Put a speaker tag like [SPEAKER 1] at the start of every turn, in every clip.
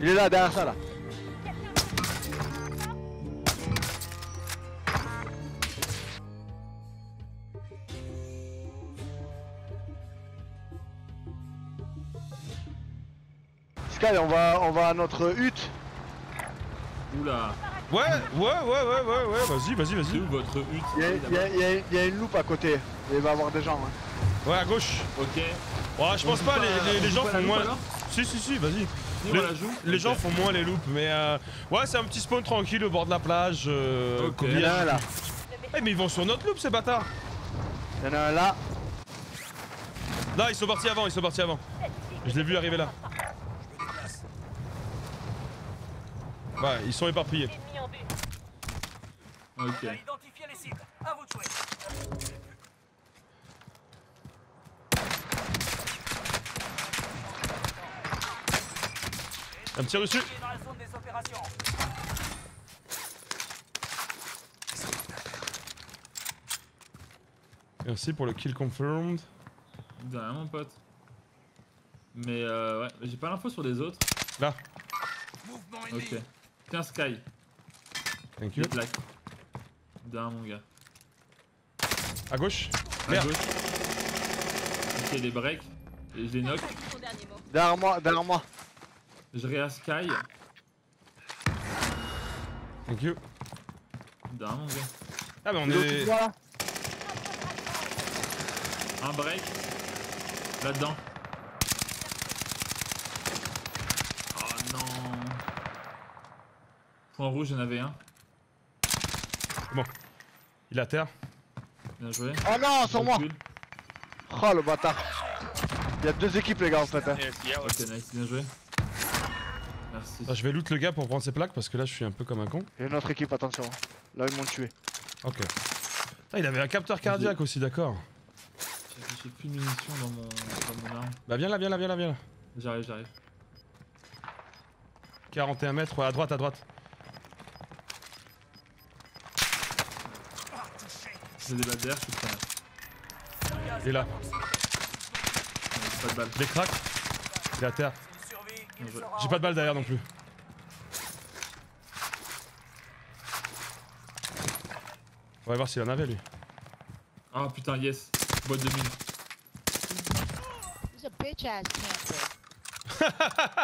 [SPEAKER 1] Il est là, derrière ça là. Sky, on va à notre hutte.
[SPEAKER 2] Oula.
[SPEAKER 3] Ouais, vas-y.
[SPEAKER 2] C'est où votre hutte?
[SPEAKER 1] Il y a une loupe à côté. Il va y avoir des gens. Hein.
[SPEAKER 3] Ouais, à gauche.
[SPEAKER 2] Ok.
[SPEAKER 3] Ouais, je pense pas, les gens font moins. Si, vas-y. Les gens font moins les loupes, mais ouais, c'est un petit spawn tranquille au bord de la plage.
[SPEAKER 2] Ok.
[SPEAKER 1] Il y en a un là.
[SPEAKER 3] Eh, mais ils vont sur notre loupe, ces bâtards.
[SPEAKER 1] Il y en a un là.
[SPEAKER 3] Là, ils sont partis avant. Je l'ai vu arriver là. Ouais, ils sont éparpillés.
[SPEAKER 2] Ok.
[SPEAKER 4] Identifiez les cibles. À vous de jouer.
[SPEAKER 3] Un petit reçu.
[SPEAKER 4] Dans la zone des opérations.
[SPEAKER 3] Merci pour le kill confirmed.
[SPEAKER 2] Derrière mon pote. Mais ouais, j'ai pas l'info sur les autres.
[SPEAKER 3] Là.
[SPEAKER 2] Ok. Tiens Sky.
[SPEAKER 3] Thank you.
[SPEAKER 2] Des plaques. Derrière mon gars.
[SPEAKER 3] À gauche.
[SPEAKER 2] À
[SPEAKER 3] Merde.
[SPEAKER 2] gauche. Ok, les breaks. Et je les knock.
[SPEAKER 1] Derrière moi.
[SPEAKER 2] Je réa Sky.
[SPEAKER 3] Thank you.
[SPEAKER 2] Derrière mon gars.
[SPEAKER 3] Ah, mais on
[SPEAKER 1] L'autre,
[SPEAKER 3] est.
[SPEAKER 1] là.
[SPEAKER 2] Un break. Là-dedans. Oh non. Point rouge, j'en avais un.
[SPEAKER 3] Bon. Il est à terre.
[SPEAKER 2] Bien joué.
[SPEAKER 1] Oh non, sur moi.
[SPEAKER 2] Recule.
[SPEAKER 1] Oh le bâtard. Il y a deux équipes les gars en fait. Hein.
[SPEAKER 2] Ok, nice, bien joué. Merci.
[SPEAKER 3] Ah, je vais loot le gars pour prendre ses plaques parce que là, je suis un peu comme un con.
[SPEAKER 1] Il y a une autre équipe, attention. Là ils m'ont tué.
[SPEAKER 3] Ok. Ah, il avait un capteur cardiaque aussi, d'accord.
[SPEAKER 2] J'ai plus de munitions dans mon arme.
[SPEAKER 3] Bah, viens là.
[SPEAKER 2] J'arrive.
[SPEAKER 3] 41 mètres, ouais, à droite.
[SPEAKER 2] J'ai des balles d'air, je suis prêt.
[SPEAKER 3] Il est là.
[SPEAKER 2] Pas de balles.
[SPEAKER 3] Des cracks. Il est à terre.
[SPEAKER 4] Survie.
[SPEAKER 3] J'ai pas de balle derrière non plus. On va voir s'il en avait lui.
[SPEAKER 2] Ah putain, yes. Boîte de mine.
[SPEAKER 5] He's a bitch ass camper.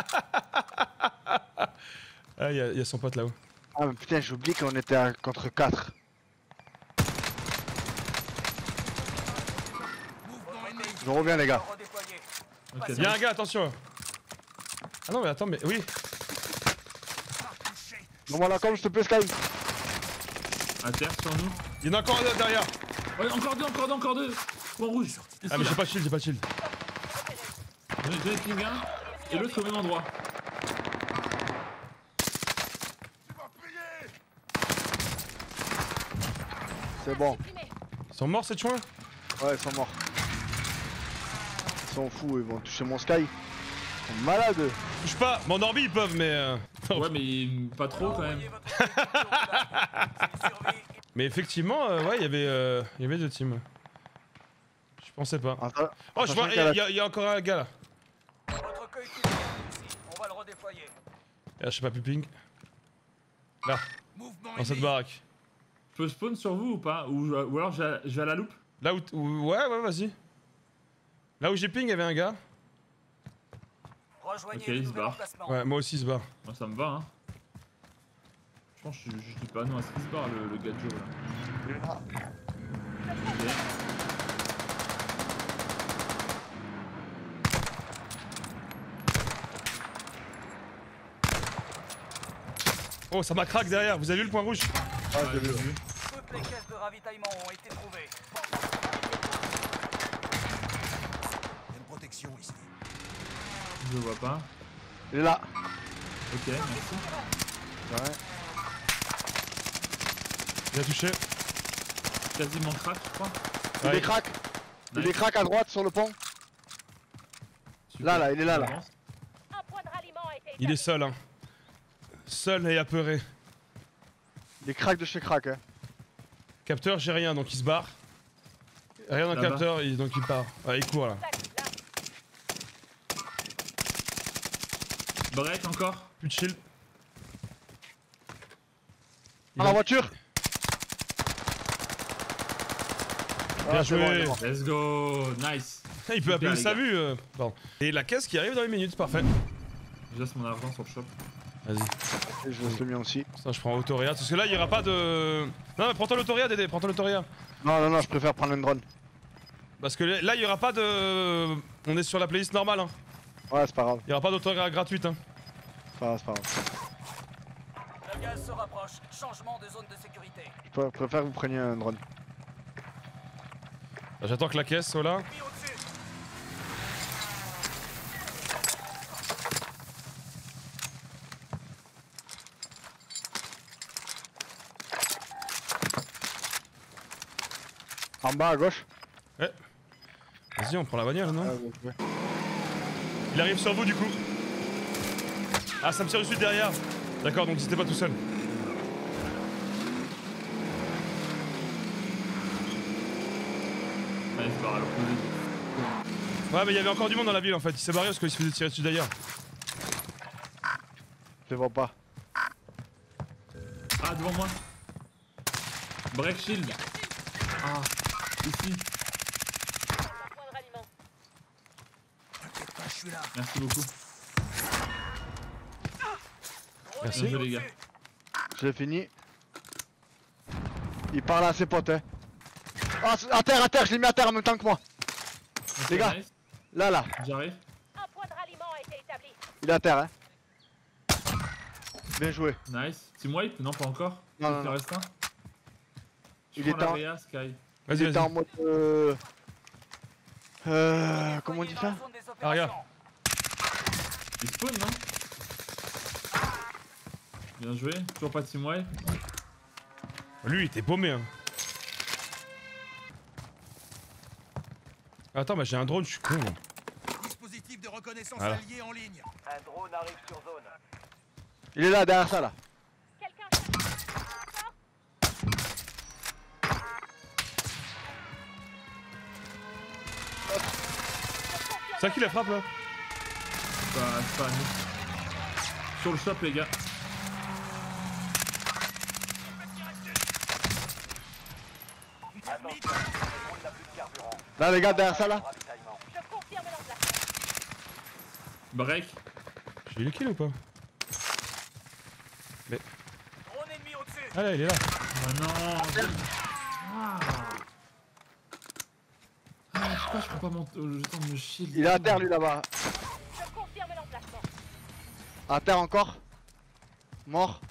[SPEAKER 3] Ah, il y a son pote là-haut.
[SPEAKER 1] Ah mais putain j'ai oublié qu'on était contre 4. Je reviens les gars.
[SPEAKER 2] Ok,
[SPEAKER 3] Il y a un gars, attention. Ah non mais attends, mais oui.
[SPEAKER 1] Non là comme je te plaît Sky.
[SPEAKER 2] à terre sur nous.
[SPEAKER 3] Il y en a encore un derrière.
[SPEAKER 2] Ouais, encore deux. Point rouge. Ici,
[SPEAKER 3] Ah mais
[SPEAKER 2] là.
[SPEAKER 3] j'ai pas de shield.
[SPEAKER 2] J'en ai ping un et l'autre au même endroit.
[SPEAKER 1] C'est bon.
[SPEAKER 3] Ils sont morts ces chouins.
[SPEAKER 1] Ouais ils sont morts. Ils sont fous, ils vont toucher mon Sky. Ils sont malades.
[SPEAKER 3] Touche pas. Mon orbi ils peuvent mais
[SPEAKER 2] Ouais, mais pas trop quand même.
[SPEAKER 3] Mais effectivement ouais il y avait deux teams. Je pensais pas.
[SPEAKER 1] Attends,
[SPEAKER 3] Oh je vois il y a encore un gars là.
[SPEAKER 4] Votre coéquipier est ici. On va le redéployer.
[SPEAKER 3] Ah, je sais pas plus ping. Là. Dans cette baraque.
[SPEAKER 2] Je peux spawn sur vous ou pas? Ou alors je vais à la loupe?
[SPEAKER 3] Là où ouais vas-y. Là où j'ai ping il y avait un gars.
[SPEAKER 4] Rejoignez
[SPEAKER 2] Ok,
[SPEAKER 4] le
[SPEAKER 2] il se
[SPEAKER 4] nouvel
[SPEAKER 2] barre.
[SPEAKER 4] emplacement.
[SPEAKER 3] Ouais moi aussi il se barre.
[SPEAKER 2] Moi ça me va hein. Je pense que je dis pas non à ce qui se barre le gars de Joe là. Ok.
[SPEAKER 4] Oh,
[SPEAKER 3] ça m'a crack derrière, vous avez vu le point rouge?
[SPEAKER 1] Ah, j'ai vu.
[SPEAKER 4] toutes les caisses de ravitaillement ont été trouvées.
[SPEAKER 6] Il y a une protection ici.
[SPEAKER 2] Je le vois pas.
[SPEAKER 1] Il est là.
[SPEAKER 2] Ok, merci.
[SPEAKER 1] Ouais.
[SPEAKER 3] Il a touché.
[SPEAKER 2] Quasiment crack, je crois.
[SPEAKER 1] Il est crack. Il est crack à droite sur le pont.
[SPEAKER 2] Super.
[SPEAKER 1] Là, il est là.
[SPEAKER 2] J'avance.
[SPEAKER 5] Un point de ralliement a été
[SPEAKER 3] Il est seul hein. Seul et apeuré.
[SPEAKER 1] Il est crack de chez crack. Hein.
[SPEAKER 3] Capteur j'ai rien donc il se barre. Rien dans le
[SPEAKER 2] Là-bas.
[SPEAKER 3] capteur donc il part. Ouais il court là.
[SPEAKER 2] Break encore.
[SPEAKER 3] Plus de shield.
[SPEAKER 1] Dans la voiture.
[SPEAKER 3] Bien
[SPEAKER 1] Ah, c'est
[SPEAKER 3] joué.
[SPEAKER 1] bon, c'est
[SPEAKER 2] Let's go. Nice.
[SPEAKER 3] Il peut appeler
[SPEAKER 2] les
[SPEAKER 3] sa
[SPEAKER 2] gars.
[SPEAKER 3] vue. Pardon. Et la caisse qui arrive dans les minutes, parfait.
[SPEAKER 2] Je laisse mon argent sur le shop.
[SPEAKER 3] Vas-y.
[SPEAKER 1] bon. Et je laisse le mien aussi.
[SPEAKER 3] Ça, je prends Autoria. Parce que là, il y aura pas de. Non, mais prends-toi l'Autoria, Dédé. Prends-toi l'Autoria.
[SPEAKER 1] Non, je préfère prendre un drone.
[SPEAKER 3] Parce que là, il y aura pas de. On est sur la playlist normale. Hein.
[SPEAKER 1] Ouais, c'est pas grave.
[SPEAKER 3] Il y aura pas d'Autoria gratuite. Hein.
[SPEAKER 1] C'est pas grave, c'est pas grave.
[SPEAKER 4] Le gaz se rapproche. Changement de zone de sécurité.
[SPEAKER 1] Je préfère que vous preniez un drone.
[SPEAKER 3] Là, j'attends que la caisse soit là.
[SPEAKER 4] Mis au-dessus.
[SPEAKER 1] En bas à gauche.
[SPEAKER 3] Vas-y, on prend la bagnole, non?
[SPEAKER 1] Ouais.
[SPEAKER 3] Il arrive sur vous, du coup. Ah, ça me tire dessus derrière. D'accord, donc c'était pas tout seul.
[SPEAKER 2] Allez, c'est pas grave.
[SPEAKER 3] Ouais, mais il y avait encore du monde dans la ville en fait. Il s'est barré parce qu'il se faisait tirer dessus d'ailleurs.
[SPEAKER 1] Je les vois pas.
[SPEAKER 2] Ah, devant moi. Break shield. Ah, ici.
[SPEAKER 5] Un point de ralliement.
[SPEAKER 6] T'inquiète pas, je suis là.
[SPEAKER 2] Merci beaucoup.
[SPEAKER 3] Merci.
[SPEAKER 2] Bien joué, les gars.
[SPEAKER 1] Je l'ai fini. Il parle à ses potes, hein. Ah, à terre, je l'ai mis à terre en même temps que moi.
[SPEAKER 2] Ok,
[SPEAKER 1] Les gars.
[SPEAKER 2] nice.
[SPEAKER 1] Là,
[SPEAKER 2] J'arrive.
[SPEAKER 5] Un point de ralliement a été établi.
[SPEAKER 1] il est à terre, hein. Bien joué.
[SPEAKER 2] Nice. Team wipe? Non, pas encore.
[SPEAKER 1] Non, non,
[SPEAKER 2] Il
[SPEAKER 1] non.
[SPEAKER 2] reste un. Je
[SPEAKER 1] Il
[SPEAKER 2] prends
[SPEAKER 1] est
[SPEAKER 2] la
[SPEAKER 1] en-
[SPEAKER 2] Réa, Sky.
[SPEAKER 1] Il
[SPEAKER 3] Vas-y,
[SPEAKER 1] était en
[SPEAKER 3] vas-y.
[SPEAKER 1] mode. Comment on dit
[SPEAKER 4] Dans
[SPEAKER 1] ça?
[SPEAKER 4] la zone des opérations.
[SPEAKER 3] Ah, regarde.
[SPEAKER 2] Il spawn, non? Bien joué. Toujours pas de team wipe.
[SPEAKER 3] Lui, il était paumé. Hein. Attends, mais j'ai un drone, je suis con. Moi.
[SPEAKER 6] Dispositif de reconnaissance
[SPEAKER 3] Voilà.
[SPEAKER 6] allié en ligne.
[SPEAKER 4] Un drone arrive sur zone.
[SPEAKER 1] Il est là, derrière ça, là.
[SPEAKER 5] Quelqu'un.
[SPEAKER 3] C'est à qui la frappe là?
[SPEAKER 2] C'est pas à nous. Sur le shop, les gars.
[SPEAKER 4] Attention, le drone n'a plus de carburant.
[SPEAKER 1] Là, les gars, derrière ça, là.
[SPEAKER 4] Ravitaillement.
[SPEAKER 5] Je confirme l'emplacement.
[SPEAKER 2] Break.
[SPEAKER 3] J'ai eu le kill ou pas?
[SPEAKER 4] Drone ennemi au-dessus.
[SPEAKER 3] Ah là, il est là.
[SPEAKER 2] Ah non. Pourquoi je peux pas monter le temps de me shield?
[SPEAKER 1] Il est à terre, lui, là-bas.
[SPEAKER 5] Je confirme l'emplacement.
[SPEAKER 1] À terre encore. Mort.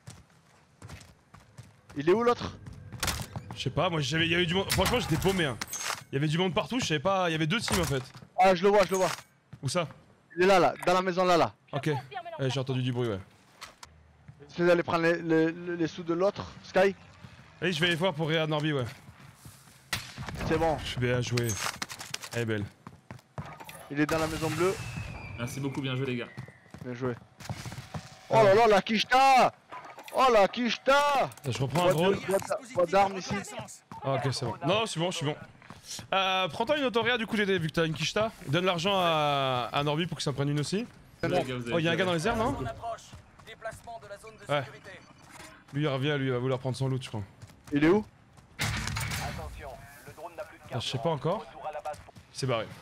[SPEAKER 1] Il est où l'autre?
[SPEAKER 3] Je sais pas, moi il y avait du monde. Franchement, j'étais paumé. Hein. Il y avait du monde partout, je savais pas. Il y avait deux teams en fait.
[SPEAKER 1] Ah, je le vois.
[SPEAKER 3] Où ça?
[SPEAKER 1] Il est là, dans la maison là.
[SPEAKER 3] Ok. J'ai entendu du bruit, ouais.
[SPEAKER 1] J'essaie d'aller prendre les sous de l'autre. Sky,
[SPEAKER 3] Allez, je vais aller voir pour Réa Norby, ouais.
[SPEAKER 1] c'est bon.
[SPEAKER 3] Je suis bien joué. Elle est belle.
[SPEAKER 1] Il est dans la maison bleue.
[SPEAKER 2] Merci beaucoup, bien joué, les gars.
[SPEAKER 1] Bien joué. Oh là là, la quicheta! Oh la quicheta!
[SPEAKER 3] Là, je reprends un drone.
[SPEAKER 1] Boîte d'armes ici.
[SPEAKER 3] Ah, ok, c'est bon. Non, c'est bon, je suis bon. Prends-toi une Autoria du coup, Dédé, vu que t'as une Kishta. Donne l'argent à Norby pour qu'il s'en prenne une aussi.
[SPEAKER 2] Les gars, vous avez
[SPEAKER 3] Oh, y'a un gars dans les airs, non?
[SPEAKER 4] On approche. Déplacement de la zone de
[SPEAKER 3] Ouais.
[SPEAKER 4] sécurité.
[SPEAKER 3] Lui, il revient, lui, il va vouloir prendre son loot, je crois.
[SPEAKER 1] Il est où?
[SPEAKER 4] Attention, le drone n'a plus de carburant.
[SPEAKER 3] Ah, je sais pas encore.
[SPEAKER 4] Retour à la base.
[SPEAKER 3] Il s'est barré.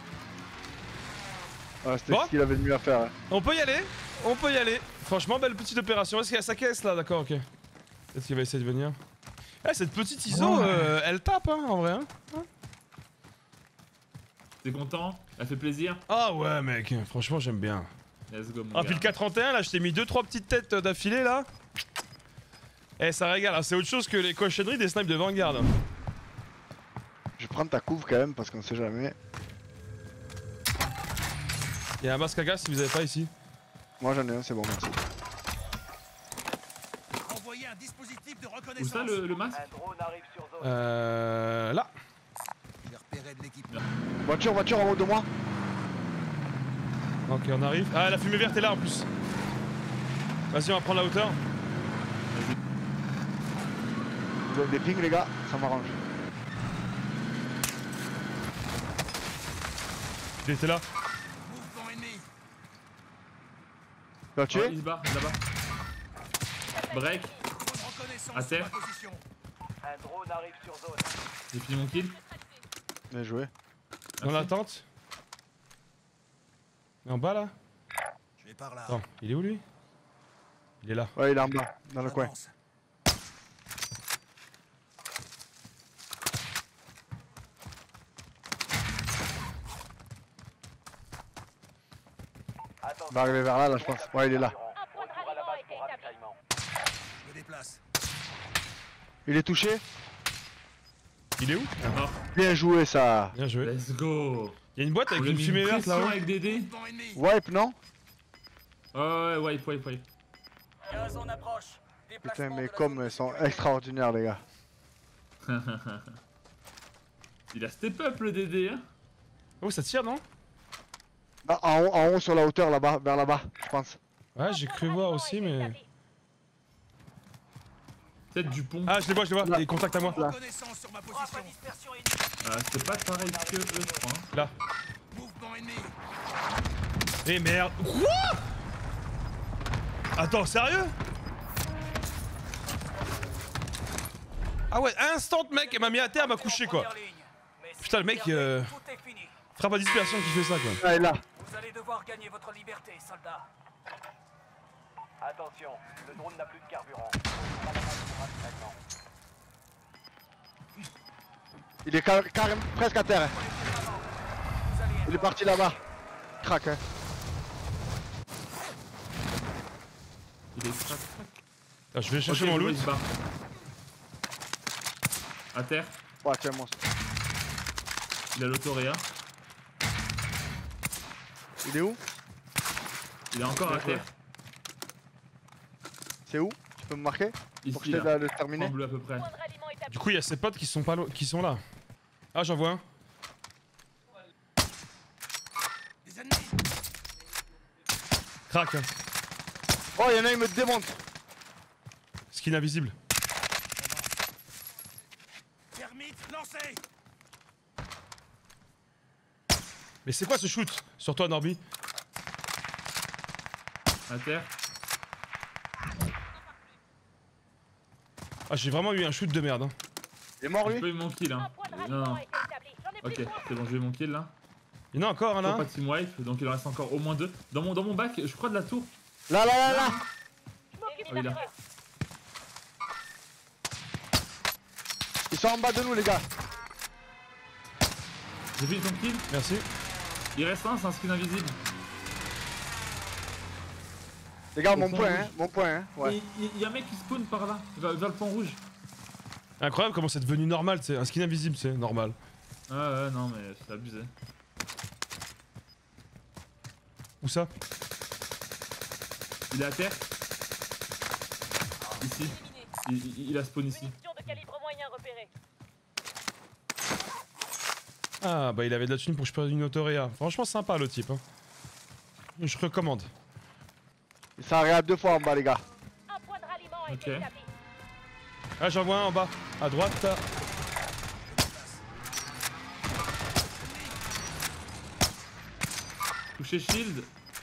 [SPEAKER 1] Ah, c'était
[SPEAKER 3] Bon.
[SPEAKER 1] ce qu'il avait de mieux à faire. Hein.
[SPEAKER 3] On peut y aller. On peut y aller. Franchement, belle petite opération. Est-ce qu'il y a sa caisse là? D'accord, ok. Peut-être qu'il va essayer de venir. Eh, cette petite ISO, elle tape, hein, en vrai. Hein.
[SPEAKER 2] T'es content? Ça fait plaisir?
[SPEAKER 3] Ah ouais, mec. Franchement, j'aime bien.
[SPEAKER 2] Let's go, mon
[SPEAKER 3] Ah,
[SPEAKER 2] gars.
[SPEAKER 3] puis le 431, là, je t'ai mis 2-3 petites têtes d'affilée, là. Eh, ça régale. Hein. C'est autre chose que les cochonneries des snipes de Vanguard. Hein.
[SPEAKER 1] Je vais prendre ta couve quand même parce qu'on sait jamais.
[SPEAKER 3] Il y a un masque à gaz si vous avez pas ici.
[SPEAKER 1] Moi j'en ai un, c'est bon, merci.
[SPEAKER 6] Envoyez un dispositif de
[SPEAKER 2] Où
[SPEAKER 6] reconnaissance.
[SPEAKER 2] ça, le masque?
[SPEAKER 4] Un drone arrive sur zone.
[SPEAKER 3] Là.
[SPEAKER 6] J'ai repéré de l'équipe.
[SPEAKER 1] Voiture en haut de moi.
[SPEAKER 3] Ok, on arrive. Ah, la fumée verte est là en plus. Vas-y, on va prendre la hauteur.
[SPEAKER 1] Vous avez des pings, les gars, ça m'arrange.
[SPEAKER 3] Il était là.
[SPEAKER 6] Mouvement ennemi.
[SPEAKER 1] Tu l'as tué?
[SPEAKER 2] Il se barre, là-bas. Break.
[SPEAKER 6] Bonne reconnaissance
[SPEAKER 2] À
[SPEAKER 6] sur
[SPEAKER 2] terre.
[SPEAKER 6] ma position.
[SPEAKER 4] Un drone arrive sur zone.
[SPEAKER 2] J'ai fini mon kill.
[SPEAKER 1] Bien joué.
[SPEAKER 3] Dans la tente. Il est en bas là?
[SPEAKER 6] Je vais par là.
[SPEAKER 3] Attends, il est où lui? Il est là.
[SPEAKER 1] Ouais, il est en bas, dans le coin.
[SPEAKER 6] J'avance.
[SPEAKER 1] Il va arriver vers là, je pense. Ouais, il est là.
[SPEAKER 5] Un point de
[SPEAKER 4] Retour à la
[SPEAKER 5] ralliement a
[SPEAKER 4] base
[SPEAKER 5] été
[SPEAKER 4] pour
[SPEAKER 5] établi.
[SPEAKER 4] ravitaillement.
[SPEAKER 6] Je me déplace.
[SPEAKER 1] Il est touché.
[SPEAKER 3] Il est où?
[SPEAKER 2] Mort.
[SPEAKER 1] Bien joué, ça.
[SPEAKER 3] Bien joué.
[SPEAKER 2] Let's go.
[SPEAKER 3] Il y a une boîte avec
[SPEAKER 2] Vous
[SPEAKER 3] une
[SPEAKER 2] avez mis
[SPEAKER 3] fumée
[SPEAKER 2] une
[SPEAKER 3] verte
[SPEAKER 2] pression
[SPEAKER 3] là-haut.
[SPEAKER 2] avec des dés.
[SPEAKER 6] Bon ennemi.
[SPEAKER 1] Wipe, non?
[SPEAKER 2] Ouais, wipe.
[SPEAKER 4] Gaz en approche.
[SPEAKER 1] Putain,
[SPEAKER 4] Déplacement
[SPEAKER 1] mais
[SPEAKER 4] de la
[SPEAKER 1] comme
[SPEAKER 4] zone
[SPEAKER 1] ils sont
[SPEAKER 4] sécuritaire.
[SPEAKER 1] extraordinaires, les gars.
[SPEAKER 2] Il a step up le DD, hein.
[SPEAKER 3] Oh, ça tire non?
[SPEAKER 1] Ah, en haut, sur la hauteur, là-bas, vers là-bas, je pense.
[SPEAKER 3] Ouais, j'ai cru voir aussi, mais.
[SPEAKER 2] Peut-être du pont.
[SPEAKER 3] Ah, je les vois,
[SPEAKER 1] Là.
[SPEAKER 3] il contacte à moi.
[SPEAKER 1] Là.
[SPEAKER 6] Reconnaissance sur ma
[SPEAKER 4] Frappe à
[SPEAKER 6] position.
[SPEAKER 4] dispersion ennemie.
[SPEAKER 2] C'est pas pareil que eux, je crois. hein.
[SPEAKER 3] Là.
[SPEAKER 6] Mouvement ennemi.
[SPEAKER 3] Eh merde. Quoi? Attends, sérieux? Ah ouais, instant mec, elle m'a mis à terre, elle m'a couché quoi.
[SPEAKER 4] Première ligne. Mais si
[SPEAKER 3] Putain, le
[SPEAKER 4] vous
[SPEAKER 3] mec,
[SPEAKER 4] perdez, tout est fini.
[SPEAKER 3] frappe à dispersion qui fait ça quoi.
[SPEAKER 1] Ah, il est là.
[SPEAKER 4] Vous allez devoir gagner votre liberté, soldats. Attention, le drone n'a plus de carburant. Retour à la base pour ravitaillement.
[SPEAKER 1] Il est carrément presque à terre. Hein.
[SPEAKER 4] Vous allez être
[SPEAKER 1] Il est parti là-bas. Crac, hein.
[SPEAKER 2] Il est crack.
[SPEAKER 3] Ah, je vais chercher
[SPEAKER 2] Ok,
[SPEAKER 3] mon
[SPEAKER 2] je vois,
[SPEAKER 3] loot.
[SPEAKER 2] il se barre. À terre.
[SPEAKER 1] Ouais, c'est un monstre.
[SPEAKER 2] Il a l'autoréa.
[SPEAKER 1] Il est où?
[SPEAKER 2] Il est encore à terre.
[SPEAKER 1] C'est où? Tu peux me marquer? Pour que
[SPEAKER 2] Ici,
[SPEAKER 1] je t'aide
[SPEAKER 2] là.
[SPEAKER 1] à le terminer?
[SPEAKER 2] En bleu à peu près.
[SPEAKER 5] Point de ralliement établi.
[SPEAKER 3] Du coup, il y a ses potes qui sont pas qui sont là. Ah, j'en vois un.
[SPEAKER 6] Des ennemis.
[SPEAKER 3] Crac. Hein.
[SPEAKER 1] Oh, il y en a, il me démonte.
[SPEAKER 3] Skin invisible.
[SPEAKER 6] Termite lancé.
[SPEAKER 3] Mais c'est quoi ce shoot sur toi, Norby?
[SPEAKER 2] À terre.
[SPEAKER 3] Ah, j'ai vraiment eu un shoot de merde. Hein.
[SPEAKER 1] Il est mort,
[SPEAKER 2] J'ai
[SPEAKER 1] lui?
[SPEAKER 2] pas eu mon kill,
[SPEAKER 5] Un
[SPEAKER 2] hein.
[SPEAKER 5] point de
[SPEAKER 2] Non,
[SPEAKER 5] ralliement
[SPEAKER 2] non.
[SPEAKER 5] a été établi. J'en ai plus
[SPEAKER 2] Ok,
[SPEAKER 5] besoin.
[SPEAKER 2] c'est bon, j'ai eu mon kill là.
[SPEAKER 3] Il y en a encore un
[SPEAKER 2] Toujours
[SPEAKER 3] là.
[SPEAKER 2] pas de team wipe, donc il en reste encore au moins 2. Dans mon bac, je crois de la tour.
[SPEAKER 1] Là, là, là, là.
[SPEAKER 5] Je m'occupe
[SPEAKER 2] Ah oui,
[SPEAKER 5] des
[SPEAKER 2] là.
[SPEAKER 5] marqueurs.
[SPEAKER 1] Ils sont en bas de nous, les gars.
[SPEAKER 2] J'ai fini ton kill.
[SPEAKER 3] Merci.
[SPEAKER 2] Il reste un, c'est un skin invisible.
[SPEAKER 1] Les gars,
[SPEAKER 2] Au
[SPEAKER 1] mon
[SPEAKER 2] fond
[SPEAKER 1] point,
[SPEAKER 2] rouge.
[SPEAKER 1] hein. Mon point, hein. Ouais.
[SPEAKER 2] Il y a un mec qui spawn par là, vers le pont rouge.
[SPEAKER 3] Incroyable comment c'est devenu normal, c'est un skin invisible, c'est normal.
[SPEAKER 2] Ouais, non, mais c'est abusé.
[SPEAKER 3] Où ça?
[SPEAKER 2] Il est à terre. Ici. Il a spawn ici.
[SPEAKER 5] Munitions de calibre moyen repérées.
[SPEAKER 3] Ah, bah il avait de la thune pour que je prenne une autoréa. Franchement, sympa le type. Hein. Je recommande.
[SPEAKER 1] Il s'en regarde 2 fois en bas, les gars.
[SPEAKER 5] Un point de ralliement a
[SPEAKER 2] Ok.
[SPEAKER 5] été établi.
[SPEAKER 3] Ah, j'en vois un en bas. À droite. Là.
[SPEAKER 2] Touché shield.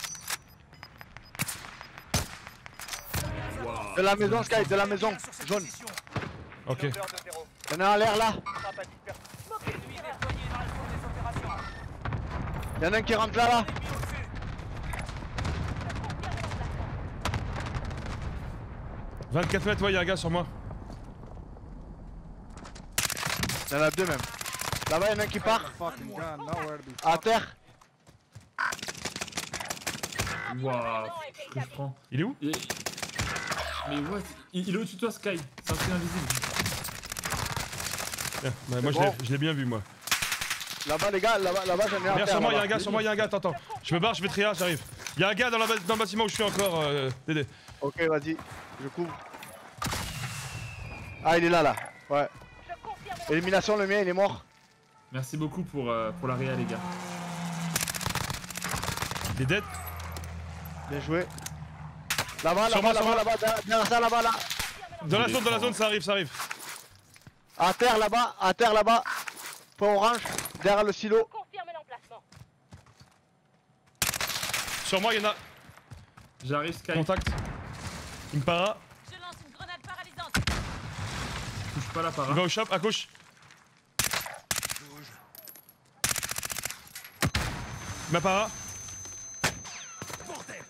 [SPEAKER 1] De la maison, Sky, de la maison.
[SPEAKER 6] Sur cette
[SPEAKER 1] Jaune.
[SPEAKER 6] position.
[SPEAKER 3] Ok.
[SPEAKER 4] Piloteur de zéro.
[SPEAKER 1] Il y en a un à l'air, là.
[SPEAKER 4] Frappe à dispersion. Ennemi déployé dans la zone des opérations.
[SPEAKER 1] Il y en a un qui rentre là, là.
[SPEAKER 4] Ennemi au-dessus.
[SPEAKER 5] Je confirme l'emplacement.
[SPEAKER 3] 24 mètres, ouais, y'a un gars sur moi.
[SPEAKER 1] Il y en a 2 même. Là-bas, il y en a un qui part. À terre.
[SPEAKER 2] Waouh, frustrant.
[SPEAKER 3] Il est où?
[SPEAKER 2] Mais what? Il est au-dessus de toi, Sky. C'est un skin invisible.
[SPEAKER 3] Tiens, bah, moi
[SPEAKER 1] bon.
[SPEAKER 3] je l'ai bien vu, moi.
[SPEAKER 1] Là-bas, les gars, là-bas, j'en ai un à
[SPEAKER 3] Regarde
[SPEAKER 1] terre.
[SPEAKER 3] sur moi, y'a un
[SPEAKER 1] là-bas.
[SPEAKER 3] gars, sur moi, y'a un gars. Attends, attends. Je me barre, je vais triage, j'arrive. Y'a un gars dans le bâtiment où je suis encore, Dédé.
[SPEAKER 1] Ok, vas-y. Je couvre. Ah, il est là, là. Ouais.
[SPEAKER 5] Je confirme
[SPEAKER 1] Élimination, le mien, il est mort.
[SPEAKER 2] Merci beaucoup pour la réa, les gars.
[SPEAKER 3] Il est dead.
[SPEAKER 1] Bien joué. Là-bas,
[SPEAKER 3] Sur
[SPEAKER 1] là-bas,
[SPEAKER 3] moi,
[SPEAKER 1] là-bas, là-bas, derrière ça, là-bas, là.
[SPEAKER 3] Dans la zone, ça arrive, ça arrive.
[SPEAKER 1] À terre, là-bas. Point orange, derrière le silo.
[SPEAKER 5] confirme l'emplacement.
[SPEAKER 3] Sur moi, y'en a.
[SPEAKER 2] J'arrive Sky.
[SPEAKER 3] Contact. Il me para.
[SPEAKER 5] Je lance une grenade paralysante.
[SPEAKER 2] Touche pas la
[SPEAKER 3] Il
[SPEAKER 2] para.
[SPEAKER 3] va au shop, à gauche.
[SPEAKER 6] Bouge.
[SPEAKER 3] Ma para.
[SPEAKER 6] Bordel.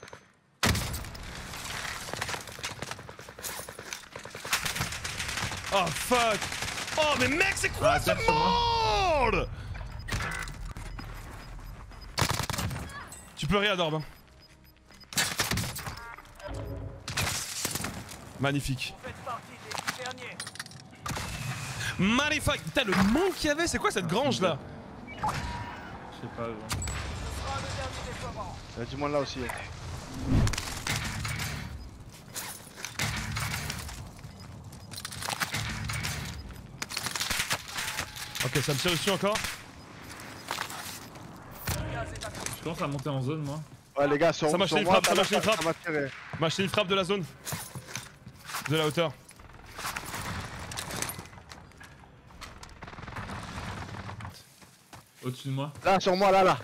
[SPEAKER 3] Oh fuck. Oh mais mec c'est quoi
[SPEAKER 2] Ah,
[SPEAKER 3] ce
[SPEAKER 2] terre sur moi.
[SPEAKER 3] monde? Tu peux rien Dorb. Magnifique.
[SPEAKER 4] Vous faites partie des derniers.
[SPEAKER 3] Magnifique. Putain le manque qu'il y avait, c'est quoi cette grange là?
[SPEAKER 2] Je sais pas. Gros.
[SPEAKER 4] Ce sera le dernier déploiement.
[SPEAKER 1] Il y a du monde là aussi.
[SPEAKER 3] Ok, ça me tire dessus encore.
[SPEAKER 4] Gaz est actif.
[SPEAKER 2] Je commence à monter en zone moi.
[SPEAKER 1] Ouais, les gars, sur,
[SPEAKER 3] Ça m'a
[SPEAKER 1] sur
[SPEAKER 3] acheté une
[SPEAKER 1] moi,
[SPEAKER 3] frappe, ça m'a acheté une frappe.
[SPEAKER 1] ça m'a tiré.
[SPEAKER 3] M'a acheté une frappe de la zone. De la hauteur.
[SPEAKER 2] Au-dessus de moi.
[SPEAKER 1] Là, sur moi, là.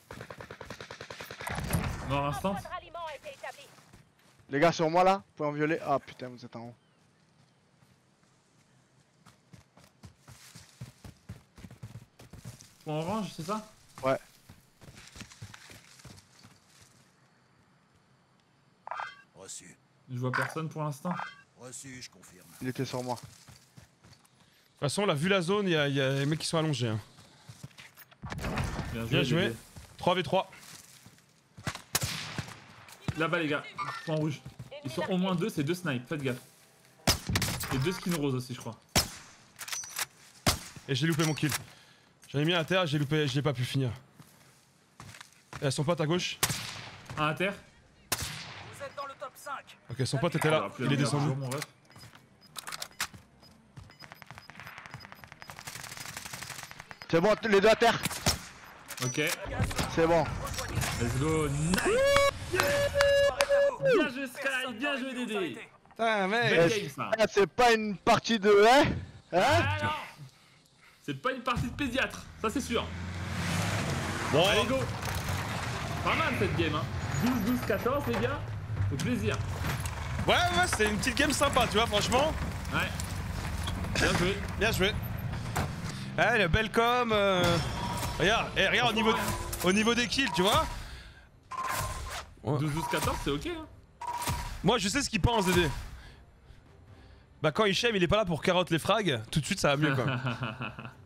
[SPEAKER 2] Mort
[SPEAKER 5] Un
[SPEAKER 2] instant.
[SPEAKER 5] point de ralliement a été établi.
[SPEAKER 1] Les gars, sur moi, là. Vous pouvez en violer. Ah putain, vous êtes en haut.
[SPEAKER 2] Point orange, c'est ça?
[SPEAKER 1] Ouais.
[SPEAKER 6] Reçu.
[SPEAKER 2] Je vois personne pour l'instant.
[SPEAKER 6] Reçu, je confirme.
[SPEAKER 1] Il était sur moi.
[SPEAKER 3] De toute façon, on a vu la zone, il y a les mecs qui sont allongés. Hein. Bien joué.
[SPEAKER 2] Dédé.
[SPEAKER 3] 3v3.
[SPEAKER 2] Là-bas les gars. Point rouge. Ils sont au moins deux, c'est deux snipes. Faites gaffe. Et deux skins roses aussi je crois.
[SPEAKER 3] Et j'ai loupé mon kill. J'avais mis à terre, j'ai loupé, je l'ai pas pu finir. Et son pote à gauche.
[SPEAKER 2] Un à terre.
[SPEAKER 4] Vous êtes dans le top 5.
[SPEAKER 3] Ok, son pote était là,
[SPEAKER 2] Ah, plus
[SPEAKER 3] il est
[SPEAKER 2] la
[SPEAKER 3] descendu.
[SPEAKER 2] toujours, mon ref.
[SPEAKER 1] C'est bon, les deux à terre.
[SPEAKER 2] Ok.
[SPEAKER 1] C'est bon.
[SPEAKER 2] Let's go. Nice. Bien joué Sky, bien joué Dédé.
[SPEAKER 3] Putain, mec.
[SPEAKER 2] Belle game ça.
[SPEAKER 1] Ah, c'est pas une partie de. Hein?
[SPEAKER 2] Ah non. C'est pas une partie de pédiatre, ça c'est sûr.
[SPEAKER 3] Bon,
[SPEAKER 2] Allez go. Pas mal cette game hein. 12-12-14 les gars. Au plaisir.
[SPEAKER 3] ouais, c'était une petite game sympa, tu vois, franchement.
[SPEAKER 2] Ouais. Bien joué.
[SPEAKER 3] Bien joué. Ouais, le bel com. Regarde, regarde au niveau des kills, tu vois.
[SPEAKER 2] 12-12-14 c'est ok hein.
[SPEAKER 3] Moi, je sais ce qu'il pense, Dédé. Bah, quand il shame, il est pas là pour carotte les frags. Tout de suite, ça va mieux, quoi.